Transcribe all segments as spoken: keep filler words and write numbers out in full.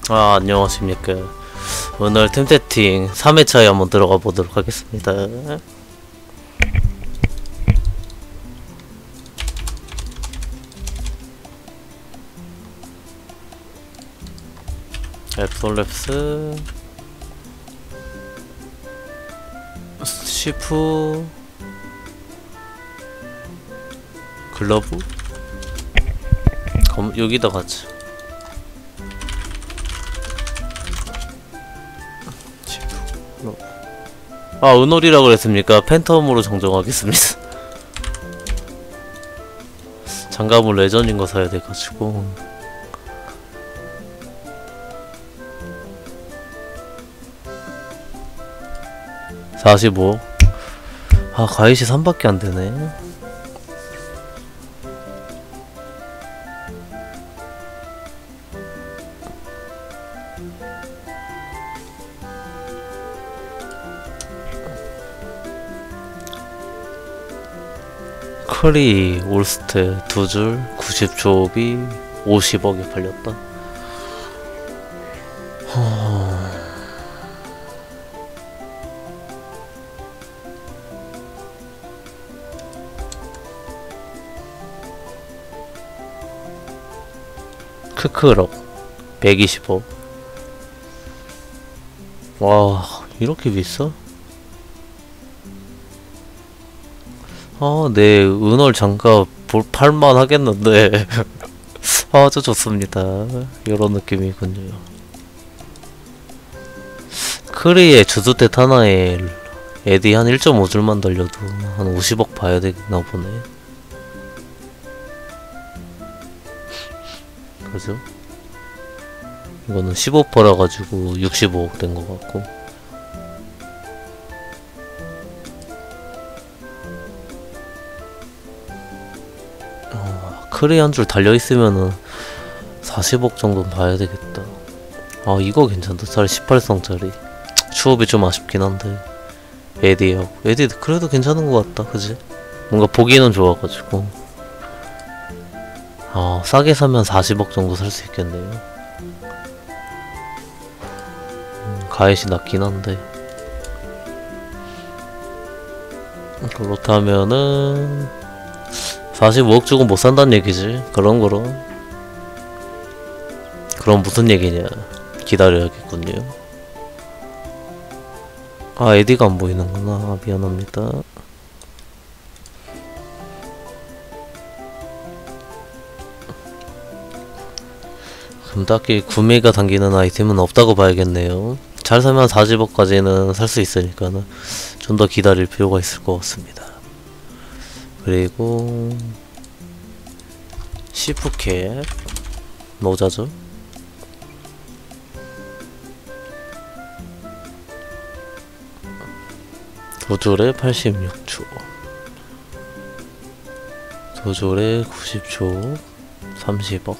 아, 안녕하십니까. 오늘 템테팅 삼 회차에 한번 들어가 보도록 하겠습니다. 앱솔랩스 시프 글러브 검, 여기다 가자. 아, 은홀이라 그랬습니까? 팬텀으로 정정하겠습니다. 장갑은 레전인 거 사야 돼가지고. 사십오. 아, 가이시 삼밖에 안 되네. 크리 올스테 두 줄 구십 조업이 오십억에 팔렸다. 허... 크크럭 백이십억. 와, 이렇게 비싸? 아, 네, 은월 장갑 볼 팔만 하겠는데. 아주 좋습니다. 요런 느낌이군요. 크리의 주주대 하나에 에디 한 일 점 오 줄만 달려도 한 오십억 봐야 되나 보네. 그죠? 이거는 십오 퍼센트라 가지고 육십오억 된 것 같고. 크리 한 줄 달려있으면은 사십억 정도는 봐야 되겠다. 아, 이거 괜찮다. 차라리 십팔 성짜리. 추업이 좀 아쉽긴 한데. 에디하고. 에디 그래도 괜찮은 것 같다. 그지? 뭔가 보기는 좋아가지고. 아, 싸게 사면 사십억 정도 살 수 있겠네요. 음, 가액이 낮긴 한데. 그렇다면은 사십오억 주고 못 산다는 얘기지. 그럼 그럼 그럼 무슨 얘기냐. 기다려야겠군요. 아, 에디가 안 보이는구나. 아, 미안합니다. 그럼 딱히 구매가 당기는 아이템은 없다고 봐야겠네요. 잘 사면 사십억까지는 살 수 있으니까는 좀 더 기다릴 필요가 있을 것 같습니다. 그리고 시프캡 모자죠. 두 줄에 팔십육 초, 두 줄에 구십 초, 삼십억,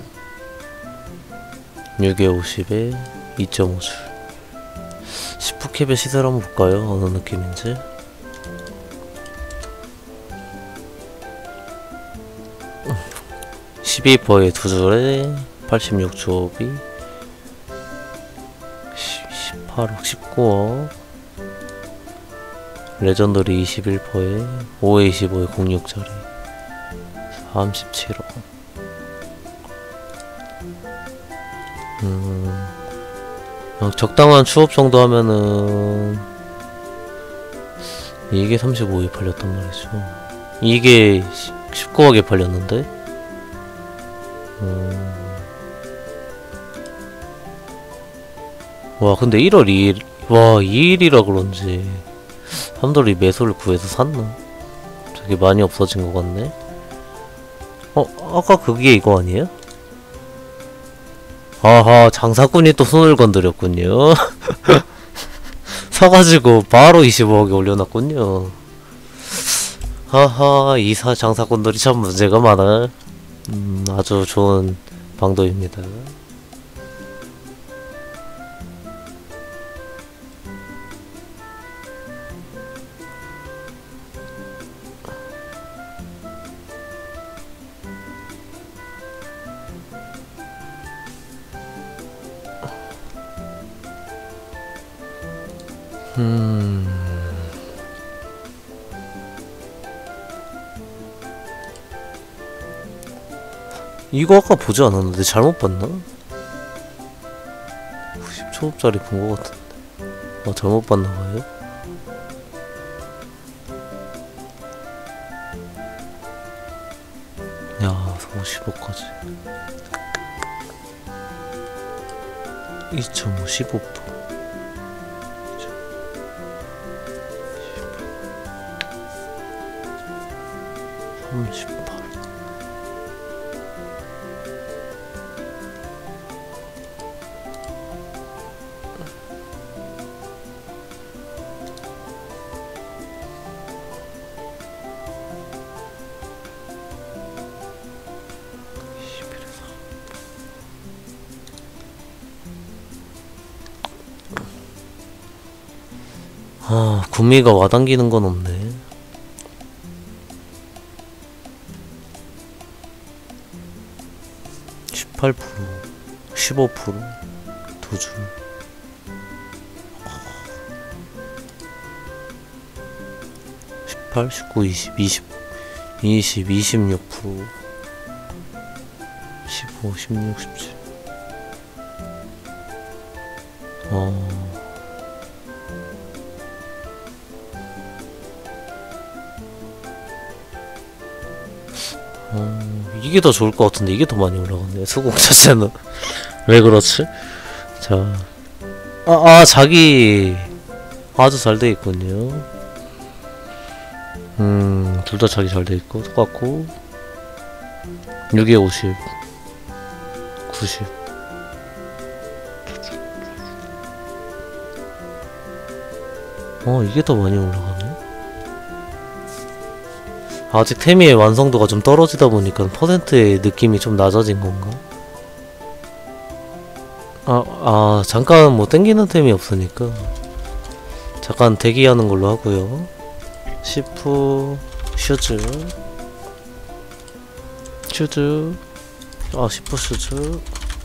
육에 오십에 이 점 오 줄. 시프캡의 시세를 한번 볼까요? 어느 느낌인지. 십이 퍼센트에 두 줄에 팔십육 조업이 십팔억, 십구억. 레전더리 이십일 퍼센트에 오에 이십오에 공육짜리 삼십칠억. 음, 적당한 추업 정도 하면은 이게 삼십오에 팔렸단 말이죠. 이게 십구억에 팔렸는데. 음... 와, 근데 일월 이일, 와, 이일이라 그런지 사람들이 매수를 구해서 샀나? 되게 많이 없어진 것 같네. 어, 아까 그게 이거 아니에요? 아하, 장사꾼이 또 손을 건드렸군요. 사가지고 바로 이십오억에 올려놨군요. 하하, 이 사 장사꾼들이 참 문제가 많아. 음, 아주 좋은 방도입니다. 음... 이거 아까 보지 않았는데 잘못 봤나? 구십 초짜리 본 것 같은데. 아, 잘못 봤나봐요? 야, 오십오까지. 이 점 오, 십오 퍼센트. 삼십팔. 아, 구미가 와당기는 건 없네. 십팔 퍼센트, 십오 퍼센트, 두 줄. 십팔, 십구, 이십, 이십, 이십, 이십육 퍼센트, 십오, 십육, 십칠. 어. 어, 이게 더 좋을 것 같은데 이게 더 많이 올라갔네. 수공 자체는 왜 그렇지? 자, 아, 아 자기 아주 잘 돼 있군요. 음, 둘 다 자기 잘 돼 있고 똑같고 육에 오십, 구십. 어, 이게 더 많이 올라가네. 아직 태미의 완성도가 좀 떨어지다 보니까 퍼센트의 느낌이 좀 낮아진 건가? 아, 아, 잠깐 뭐 땡기는 템이 없으니까 잠깐 대기하는 걸로 하고요. 시프, 슈즈, 슈즈, 아, 시프 슈즈.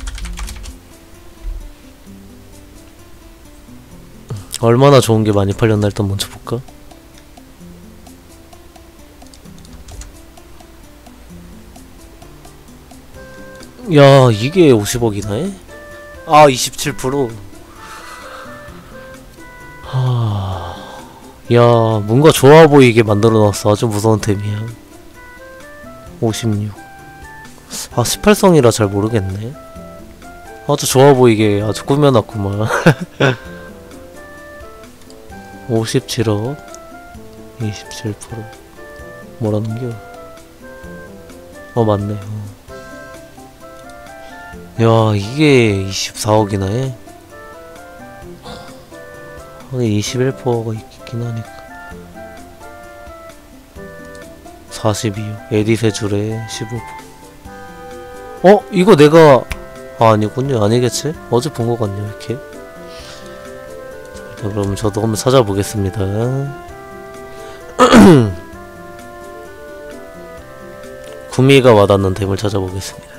얼마나 좋은 게 많이 팔렸나 일단 먼저 볼까? 야, 이게 오십억이나 해? 아, 이십칠 퍼센트. 하... 야, 뭔가 좋아 보이게 만들어놨어. 아주 무서운 템이야. 오십육. 아, 십팔성이라 잘 모르겠네. 아주 좋아 보이게 아주 꾸며놨구만. 오십칠억. 이십칠 퍼센트. 뭐라는겨? 어, 맞네. 어. 야, 이게 이십사억이나 해? 하긴 이십일 퍼센트가 있긴 하니까. 사십이억. 에디 세 줄에 십오 퍼센트. 어? 이거 내가 아, 아니군요. 아니겠지? 어제 본 것 같네요. 이렇게. 자, 그럼 저도 한번 찾아보겠습니다. 구미가 와닿는 템을 찾아보겠습니다.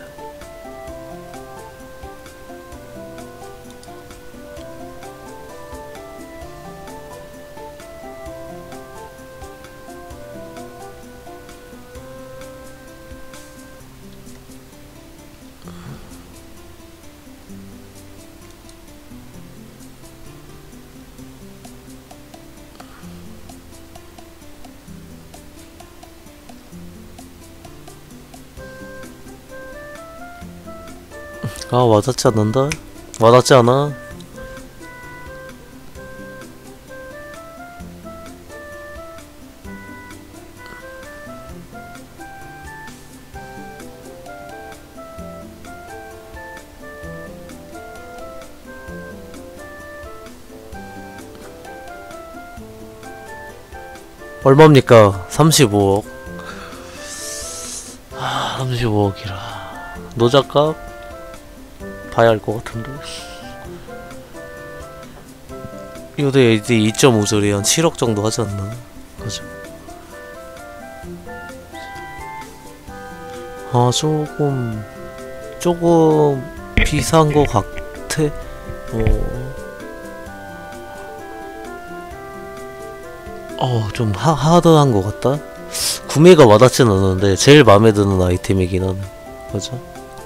아, 와닿지 않는다? 와닿지 않아? 얼마입니까? 삼십오억. 아, 삼십오억이라. 노작값? 봐야 할 것 같은데. 이것도 이제 이 점 오 절이 한 칠억 정도 하지 않나? 그죠? 아, 조금 조금 비싼 것 같아. 어. 어, 좀 하, 하드한 것 같다? 구매가 와닿진 않았는데 제일 마음에 드는 아이템이긴 하네. 그죠?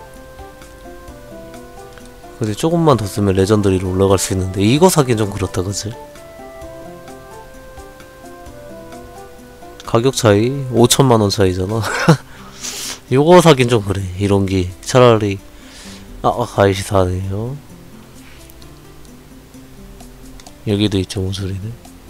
근데 조금만 더 쓰면 레전드리로 올라갈 수 있는데 이거 사긴 좀 그렇다, 그치? 가격 차이 오천만 원 차이잖아. 요거 사긴 좀 그래. 이런 게 차라리. 아, 아 가이시 사네요. 여기도 있죠, 모서리네.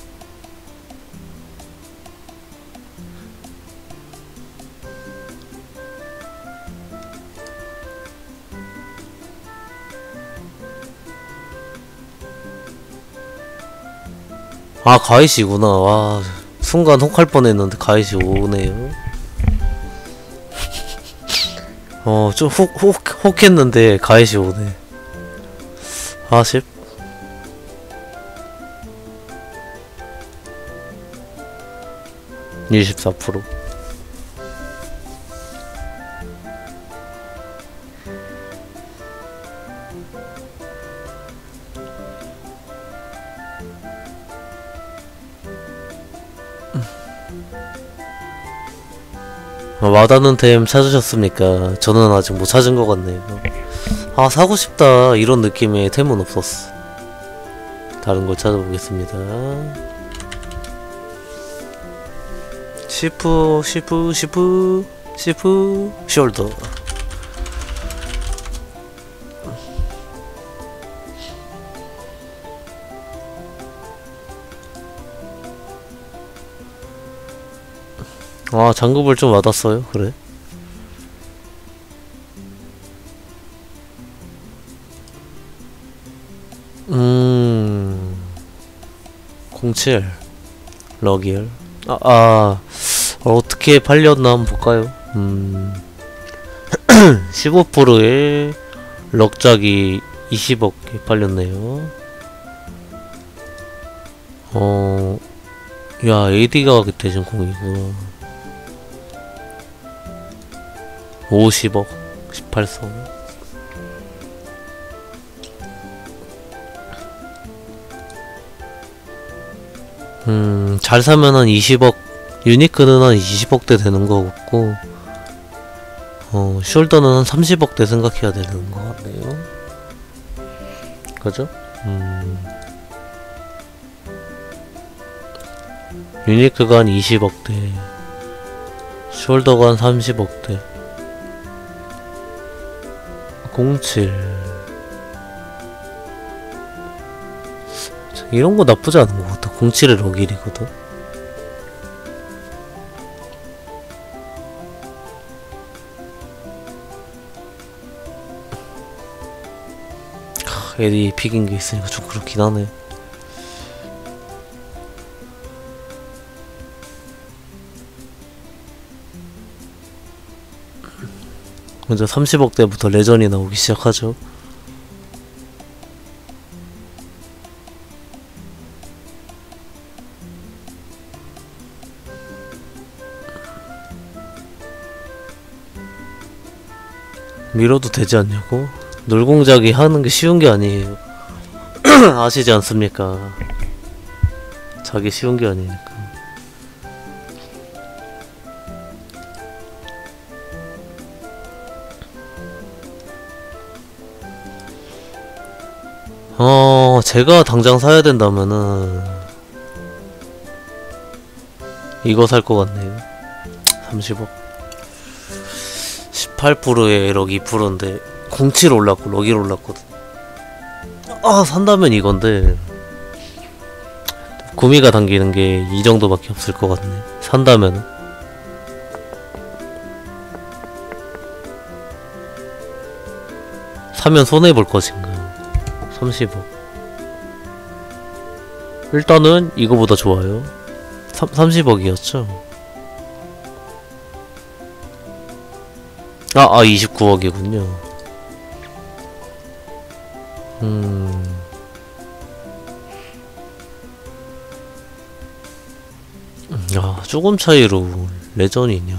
아, 가이시구나. 와, 순간 혹할 뻔했는데 가이시 오네요. 어, 좀 혹, 혹, 혹했는데 가이시 오네. 아쉽. 이십사 퍼센트. 아, 와닿는 템 찾으셨습니까? 저는 아직 못 찾은 것 같네요. 아, 사고 싶다 이런 느낌의 템은 없었어. 다른 걸 찾아보겠습니다. 시프 시프 시프 시프 숄더. 아, 장급을 좀 와닿았어요. 그래. 음... 공칠 러기얼. 아, 아 어떻게 팔렸나 한번 볼까요? 음... 십오 퍼센트에 럭작이 이십억에 팔렸네요. 어... 야, 에이디가 그때 지금 공이구나. 오십억 십팔 성. 음, 잘 사면 한 이십억, 유니크는 한 이십억대 되는 거 같고, 어, 숄더는 한 삼십억대 생각해야 되는 거 같네요. 그죠? 음, 유니크가 한 이십억대, 숄더가 한 삼십억대, 공칠. 이런 거 나쁘지 않은 것 같아. 공칠에 러길이거든. 에디 픽인 게 있으니까 좀 그렇긴 하네. 먼저 삼십억대부터 레전이 나오기 시작하죠. 밀어도 되지 않냐고? 놀공작이 하는 게 쉬운 게 아니에요. 아시지 않습니까? 자기 쉬운 게 아니니까. 어, 제가 당장 사야 된다면은 이거 살 것 같네요. 삼십억. 십팔 퍼센트에 럭 이 퍼센트인데 공칠 올랐고 럭 일 올랐거든. 아, 산다면 이건데 구미가 당기는 게 이 정도밖에 없을 것 같네. 산다면은. 사면 손해볼 것인가. 삼십억. 일단은 이거보다 좋아요. 삼십억이었죠. 아, 아, 이십구억이군요. 음. 야, 조금 차이로 레전이 있냐,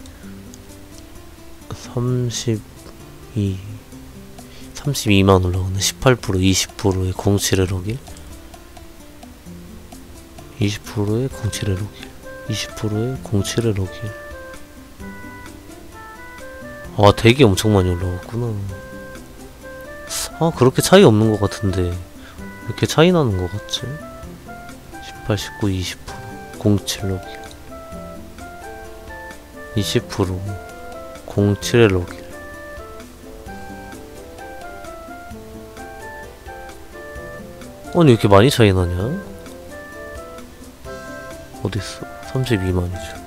왜. 삼십이. 삼십이만 올라오네. 십팔 퍼센트, 이십 퍼센트에 공칠에 럭일. 이십 퍼센트의 공칠의 로길, 이십 퍼센트의 공칠의 로길. 아, 덱이 엄청 많이 올라갔구나. 아, 그렇게 차이 없는 것 같은데 왜 이렇게 차이 나는 것 같지? 십팔, 십구, 이십 퍼센트 공칠 로길, 이십 퍼센트 공칠의 로길. 아니 왜 이렇게 많이 차이 나냐? 어딨어? 삼십이만이죠.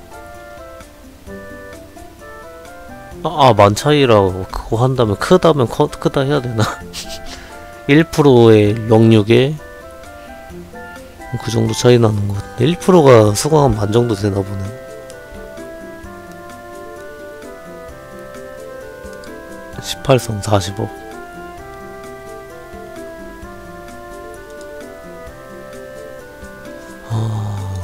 아, 아, 만 차이라고 그거 한다면 크다면 커, 크다 해야 되나? 일 퍼센트의 영육에 그 정도 차이 나는 것 같은데 일 퍼센트가 수강한 만 정도 되나 보네. 십팔 성 사십억. 아...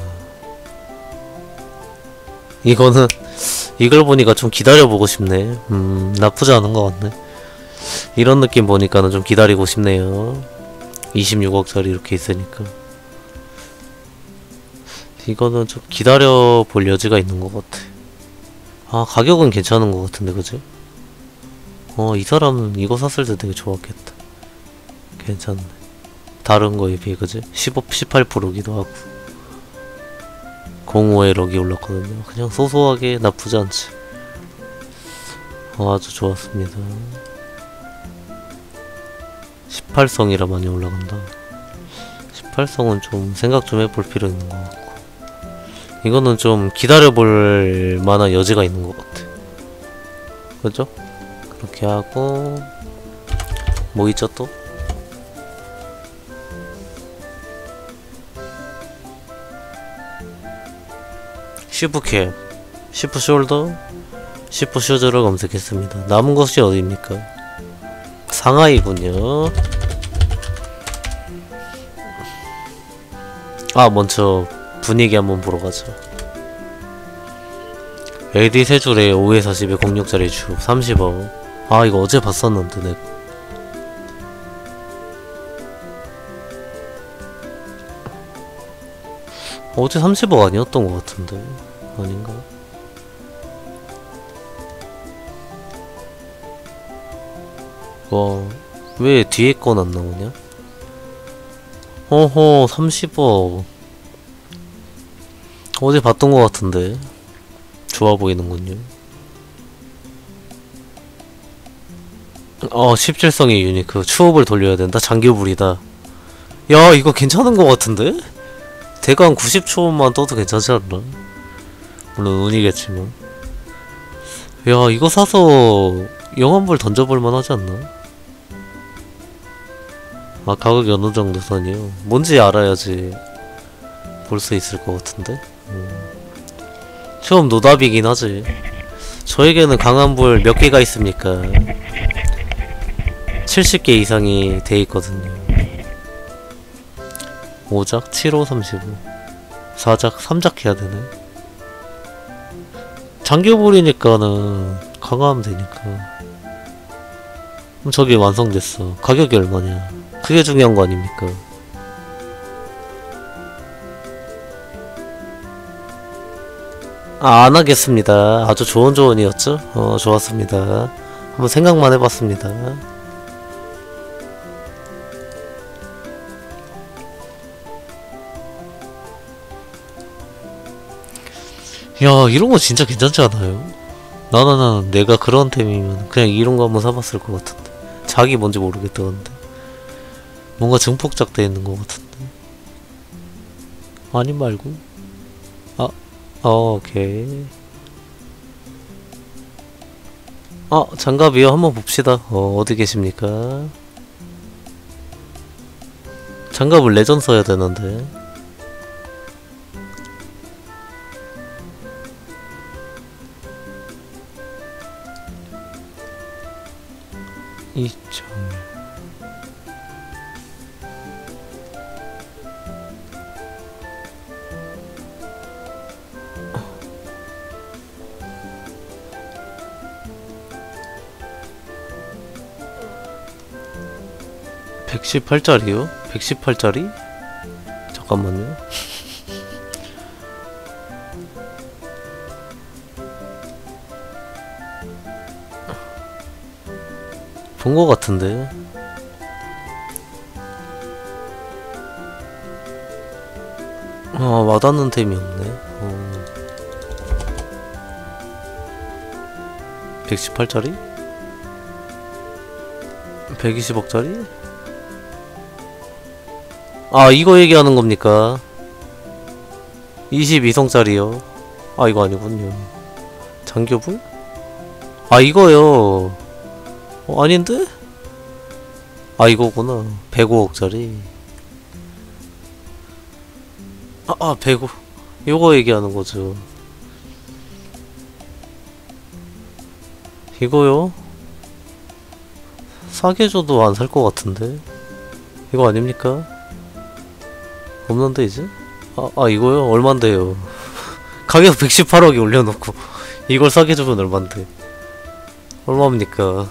이거는 이걸 보니까 좀 기다려보고 싶네. 음, 나쁘지 않은 것 같네. 이런 느낌 보니까는 좀 기다리고 싶네요. 이십육억짜리 이렇게 있으니까. 이거는 좀 기다려볼 여지가 있는 것 같아. 아, 가격은 괜찮은 것 같은데, 그지? 어, 이 사람은 이거 샀을 때 되게 좋았겠다. 괜찮네. 다른 거에 비해, 그지? 십오, 십팔 퍼센트기도 하고. 공오의 럭이 올랐거든요. 그냥 소소하게 나쁘지 않지. 어, 아주 좋았습니다. 십팔 성이라 많이 올라간다. 십팔 성은 좀 생각 좀 해볼 필요 있는 것 같고. 이거는 좀 기다려볼 만한 여지가 있는 것 같아. 그죠? 그렇게 하고 뭐 있죠 또? 시프캡, 시프숄더, 시프슈즈를 검색했습니다. 남은 것이 어디입니까? 상하이군요. 아, 먼저 분위기 한번 보러 가자. 엘디 세 줄에 오에 사십에 공육짜리 주 삼십억. 아, 이거 어제 봤었는데 내가. 어제 삼십억 아니었던 것 같은데 아닌가? 와, 왜 뒤에 건 안 나오냐? 어허, 삼십억. 어제 봤던 것 같은데 좋아 보이는군요. 어, 십칠 성의 유니크. 추업을 돌려야 된다. 장기불이다. 야, 이거 괜찮은 것 같은데? 대강 구십 초만 떠도 괜찮지 않나? 물론 운이겠지만. 야, 이거 사서 영환불 던져볼만 하지 않나? 아, 가격이 어느 정도 선이요? 뭔지 알아야지 볼 수 있을 것 같은데? 음. 처음 노답이긴 하지. 저에게는 강한불 몇 개가 있습니까? 칠십 개 이상이 돼 있거든요. 오작, 칠오, 삼십오. 사작, 삼작 해야 되네. 장기불이니까는 강화하면 되니까. 그럼 저게 완성됐어. 가격이 얼마냐? 그게 중요한 거 아닙니까? 아, 안 하겠습니다. 아주 좋은 조언이었죠? 어, 좋았습니다. 한번 생각만 해봤습니다. 야, 이런 거 진짜 괜찮지 않아요? 나는 내가 그런 템이면 그냥 이런 거 한번 사봤을 것 같은데. 자기 뭔지 모르겠다 근데 뭔가 증폭작 돼 있는 것 같은데. 아니 말고. 아, 어, 오케이. 아, 장갑이요? 한번 봅시다. 어, 어디 계십니까? 장갑을 레전 써야 되는데. 이 점 백십팔 짜리요? 백십팔 짜리? 잠깐만요. 본 거 같은데. 아, 와닿는 템이 없네. 어. 백십팔짜리? 백이십억짜리? 아, 이거 얘기하는 겁니까? 이십이성짜리요. 아, 이거 아니군요. 장교불? 아, 이거요. 어, 아닌데? 아, 이거구나. 백오억짜리. 아, 아, 백오. 요거 얘기하는 거죠. 이거요? 싸게 줘도 안 살 것 같은데? 이거 아닙니까? 없는데, 이제? 아, 아, 이거요? 얼만데요? 가격 백십팔억에 올려놓고, 이걸 싸게 주면 얼만데? 얼마입니까?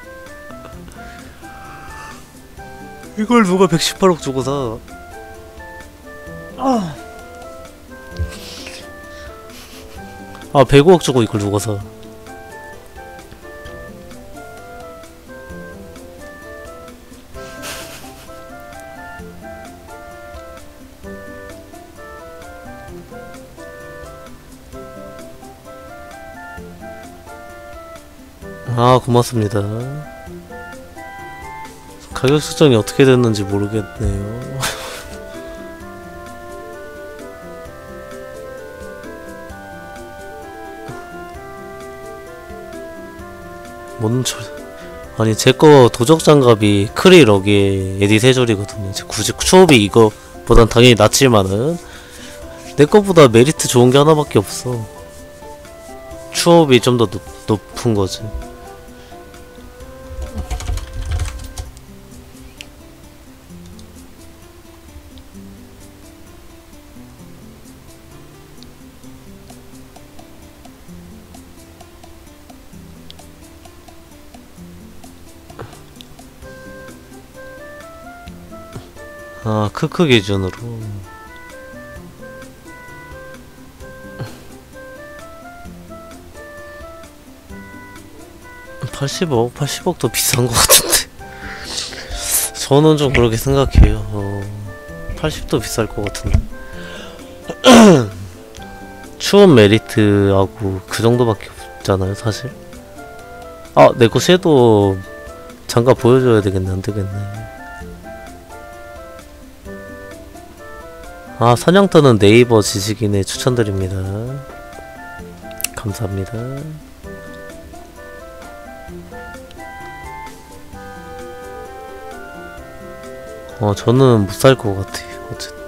이걸 누가 백십팔억 주고 사? 아, 아 백오억 주고 이걸 누가 사? 아, 고맙습니다. 가격 수정이 어떻게 됐는지 모르겠네요. 뭔 저... 아니, 제거 도적장갑이 크리 럭에 에디 세줄이거든요. 굳이 추업이 이거보단 당연히 낫지만은 내 거보다 메리트 좋은 게 하나밖에 없어. 추업이 좀 더 높은 거지. 아, 크크 기준으로. 팔십억? 팔십억도 비싼 것 같은데. 저는 좀 그렇게 생각해요. 어, 팔십도 비쌀 것 같은데. 추업 메리트하고 그 정도밖에 없잖아요, 사실. 아, 내 거 섀도우 장갑 보여줘야 되겠네. 안 되겠네. 아, 사냥터는 네이버 지식인에 추천드립니다. 감사합니다. 어, 저는 못 살 것 같아요. 어쨌든.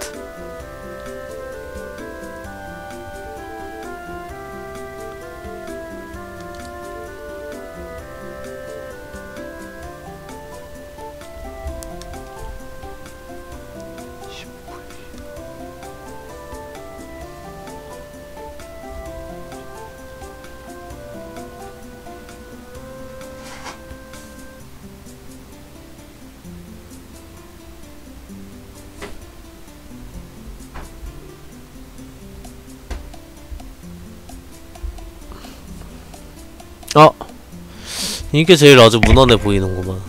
아! 이게 제일 아주 무난해 보이는구만.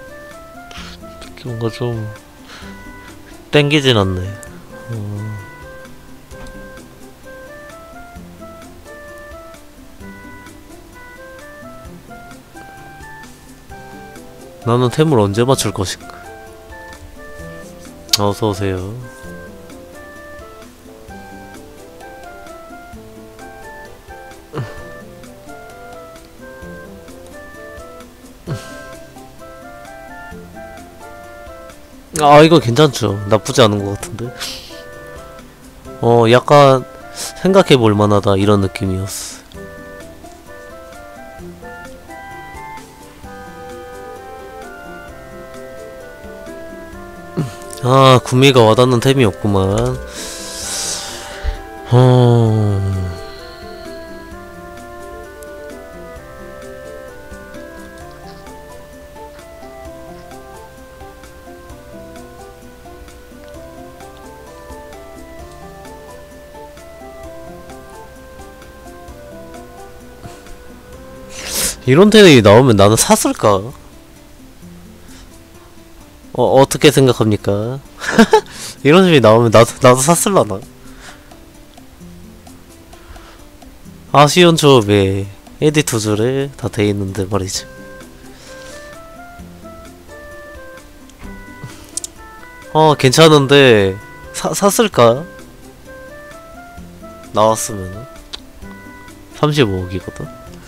뭔가 좀 땡기진 않네. 어... 나는 템을 언제 맞출 것인가. 어서오세요. 아, 이거 괜찮죠. 나쁘지 않은 것 같은데. 어, 약간 생각해볼 만하다 이런 느낌이었어. 아, 구미가 와닿는 템이 없구만. 어... 이런 템이 나오면 나는 샀을까? 어, 어떻게 생각합니까? 이런 식이 나오면 나도, 나도 샀을라나? 아쉬운 조합에 에디 두 줄에 다 돼있는데 말이지. 어, 괜찮은데, 사, 샀을까? 나왔으면은. 삼십오억이거든?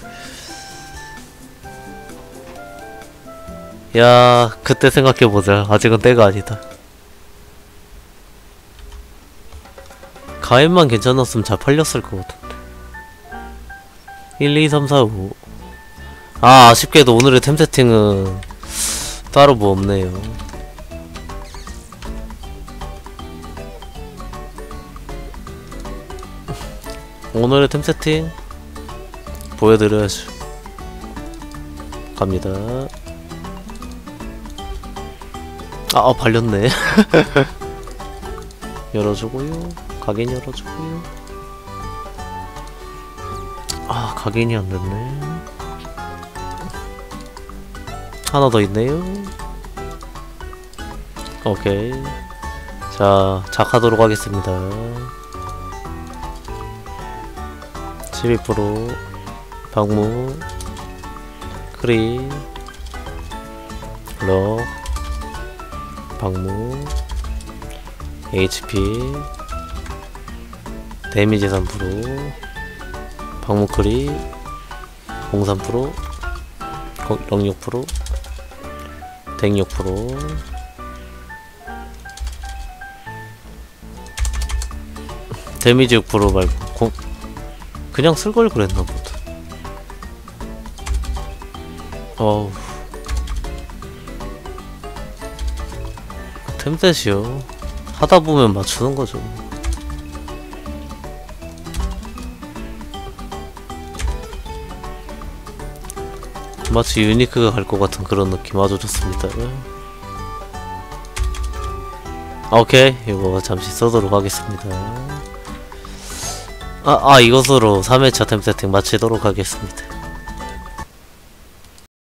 야, 그때 생각해보자. 아직은 때가 아니다. 가입만 괜찮았으면 잘 팔렸을 것 같은데. 일, 이, 삼, 사, 오. 아, 아쉽게도 오늘의 템 세팅은 따로 뭐 없네요. 오늘의 템 세팅 보여드려야죠. 갑니다. 아, 아 발렸네. 열어주고요. 각인 열어주고요. 아, 각인이 안 됐네. 하나 더 있네요. 오케이. 자, 작하도록 하겠습니다. 십이 퍼센트 방무 크리 럭 방무 에이치피 데미지 삼 퍼센트 방무 크리 공삼 퍼센트 럭 육 퍼센트 덱 육 퍼센트 데미지 육 퍼센트 말고 공 그냥 쓸 걸 그랬나 보다. 어우. 템셋이요. 하다 보면 맞추는 거죠. 마치 유니크가 갈 것 같은 그런 느낌. 아주 좋습니다. 아, 오케이. 이거 잠시 써도록 하겠습니다. 아, 아 이것으로 삼 회차 템 세팅 마치도록 하겠습니다.